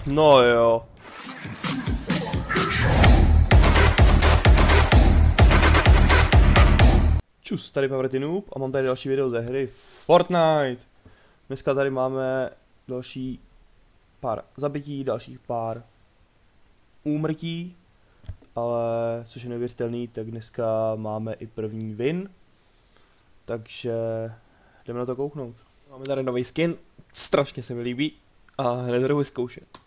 No jo. Čus, tady Pavrty Noob a mám tady další video ze hry Fortnite. Dneska tady máme další pár zabití, dalších pár úmrtí, ale což je neuvěřitelný, tak dneska máme i první win. Takže jdeme na to kouknout. Máme tady nový skin, strašně se mi líbí a hned ho vyzkoušet.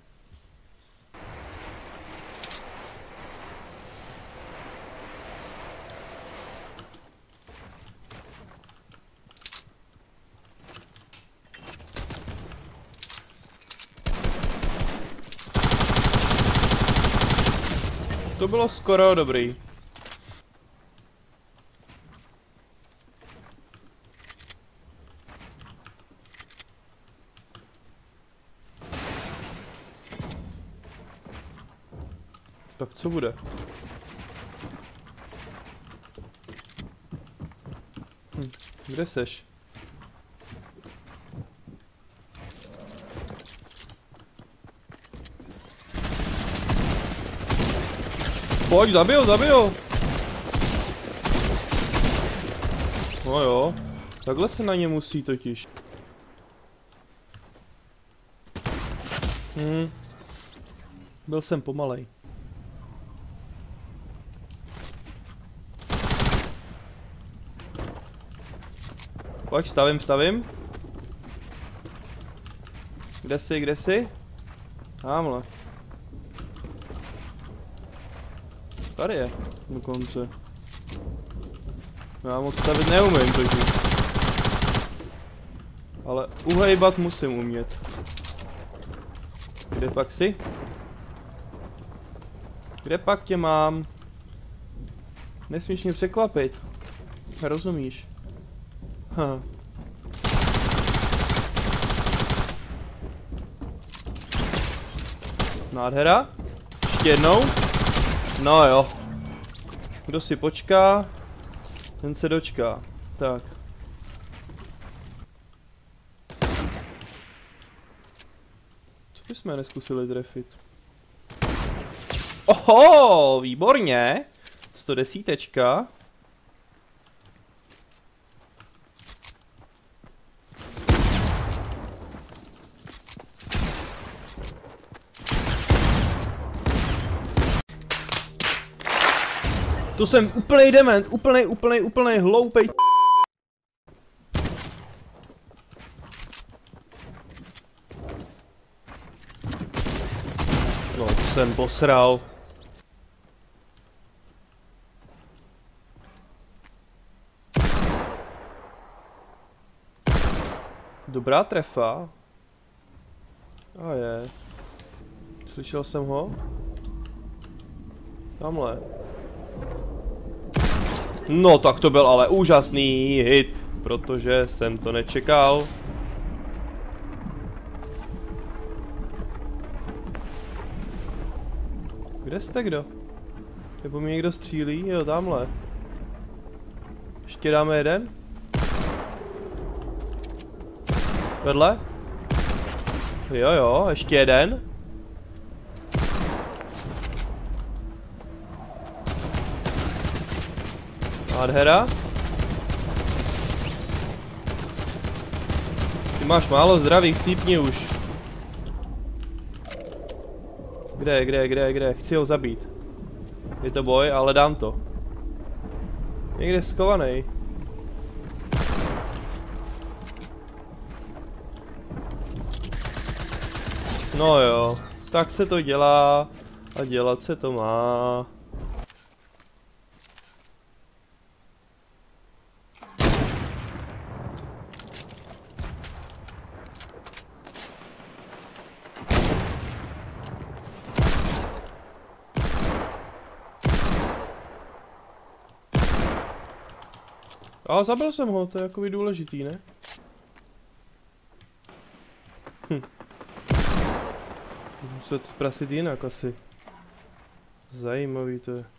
To bylo skoro dobrý. Tak co bude? Kde seš? Pojď, zabij ho! No jo, takhle se na ně musí totiž. Byl jsem pomalej. Pojď, stavím. Kde jsi? Tamhle. Tady je, dokonce. Já moc stavit neumím totiž. Ale uhejbat musím umět. Kde pak jsi? Kde pak tě mám? Nesmíš mě překvapit. Rozumíš? Ha. Nádhera? Ještě jednou? No jo. Kdo si počká, ten se dočká. Tak. Co bychom neskusili trefit? Oho, výborně. 110. To jsem úplnej dement, úplnej hloupej. No, to jsem posral. Dobrá trefa. A je. Slyšel jsem ho? Tamhle. No tak to byl ale úžasný hit, protože jsem to nečekal. Kde jste kdo? Nebo mi někdo střílí? Jo, tamhle. Ještě dáme jeden? Vedle? Jo, ještě jeden. Nádhera. Ty máš málo zdraví, chcípni už. Kde? Chci ho zabít. Je to boj, ale dám to. Někde schovaný. No jo, tak se to dělá a dělat se to má. A zabil jsem ho, to je jakoby důležitý, ne? Muset zprasit jinak asi. Zajímavý to je.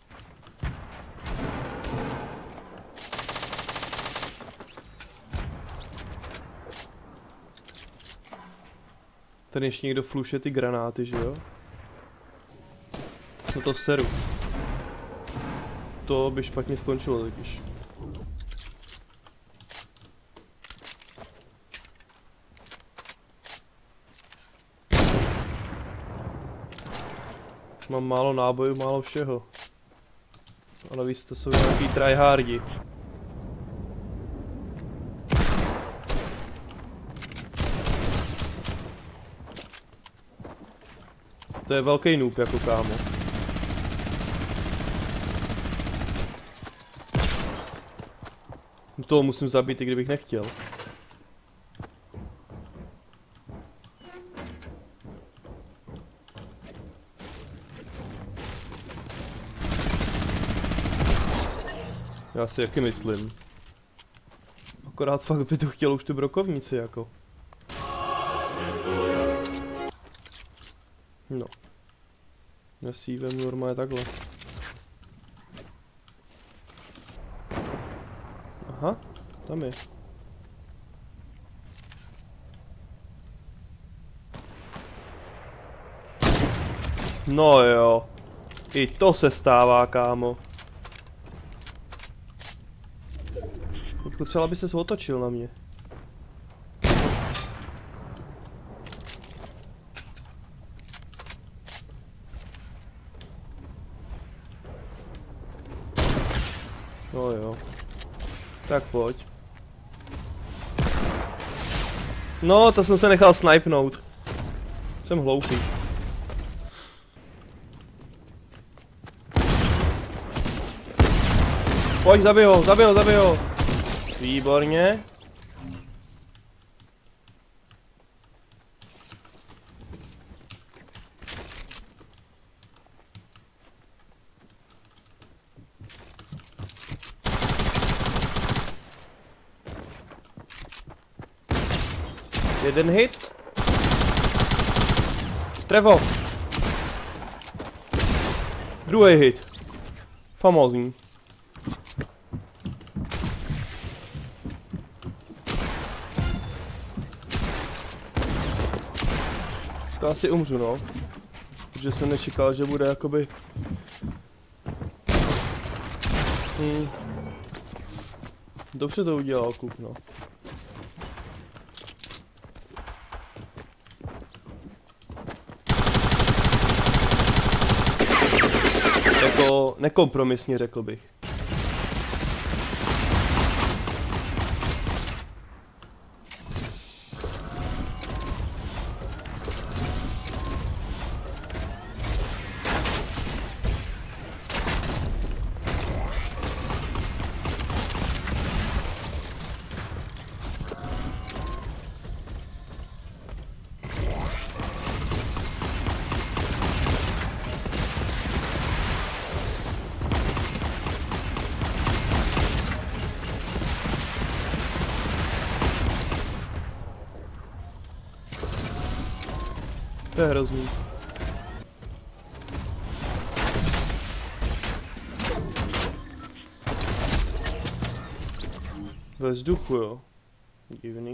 Tady ještě někdo fluše ty granáty, že jo? No to seru. To by špatně skončilo totiž. Mám málo nábojů, málo všeho. A navíc to jsou nějaký tryhardi. To je velký noob jako kámo. Toho musím zabít, i kdybych nechtěl. Já si jaký myslím. Akorát fakt by to chtělo už tu brokovnici jako. No. Já si ji vemu normálně takhle. Aha, tam je. No jo. I to se stává, kámo. Potřeba, aby ses otočil na mě. No jo. Tak pojď. No, to jsem se nechal snipenout. Jsem hloupý. Pojď, zabij ho, zabij ho, zabij ho. Výborně. Jeden hit. Trevo. Druhý hit. Famózní. To asi umřu, no. Protože jsem nečekal, že bude jakoby... Dobře to udělal, kluk, no. Jako nekompromisně, řekl bych. To je hrozný. Ve vzduchu, jo. Divný.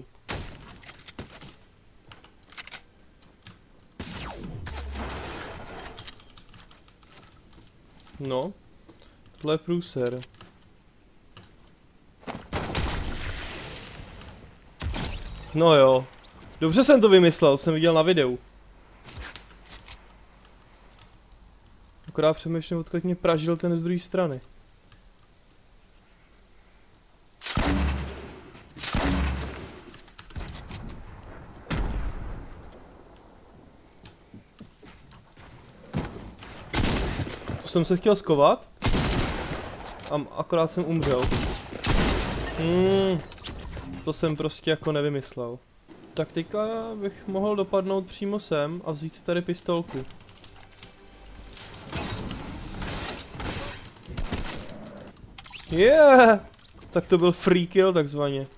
No. Tohle je průser. No jo. Dobře jsem to vymyslel, jsem viděl na videu. Akorát přemýšlím, odkud mě pražil ten z druhé strany. To jsem se chtěl skovat. A akorát jsem umřel. To jsem prostě jako nevymyslel. Tak teďka bych mohl dopadnout přímo sem a vzít si tady pistolku. Yeah! Tak to byl free kill takzvaně.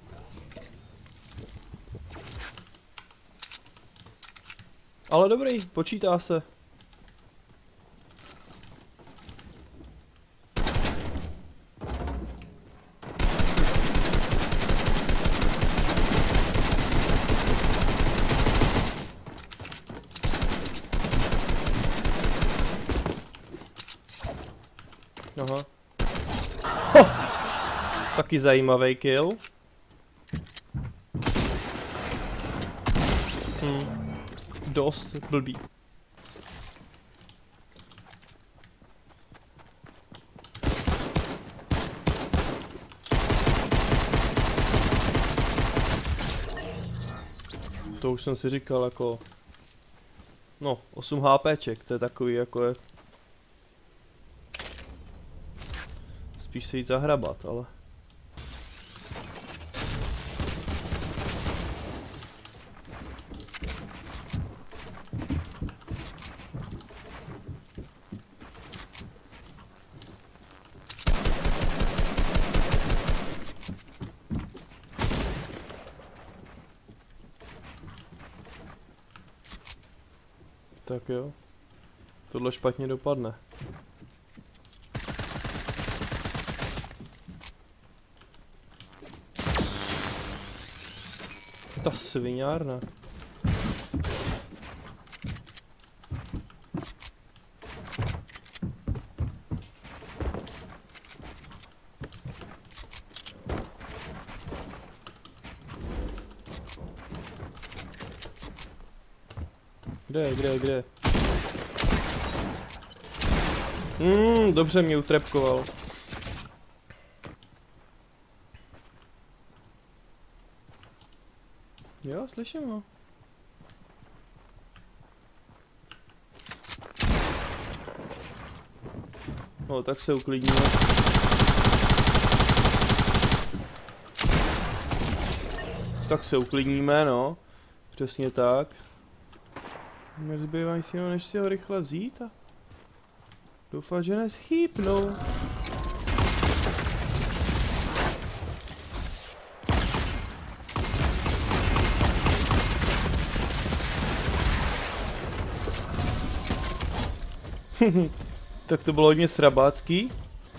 Ale dobrý, počítá se. Aha. Ho! Taky zajímavý kill. Dost blbý. To už jsem si říkal jako... No, 8 HPček, to je takový jako je... Spíš se jít zahrabat, ale... Tak jo, tohle špatně dopadne. Ta sviňárna. Kde? Dobře mě utrepkoval. Jo, slyším ho. No, tak se uklidníme. Tak se uklidníme, no. Přesně tak. Nezbývá nic jiného, než si ho rychle vzít a doufat, že neschýpnou. Tak to bylo hodně srabácký.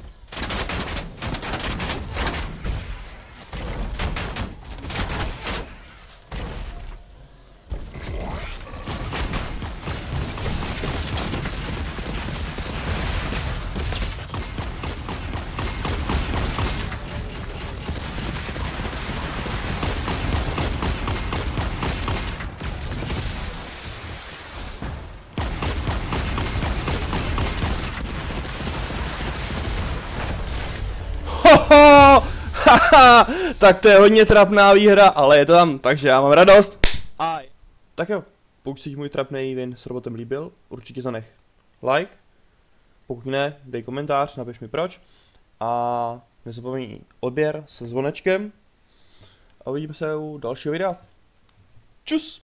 Tak to je hodně trapná výhra, ale je to tam, takže já mám radost. Tak jo, pokud si můj trapný win s robotem líbil, určitě zanech like. Pokud ne, dej komentář, napiš mi proč. A nezapomeň odběr se zvonečkem. A uvidíme se u dalšího videa. Čus!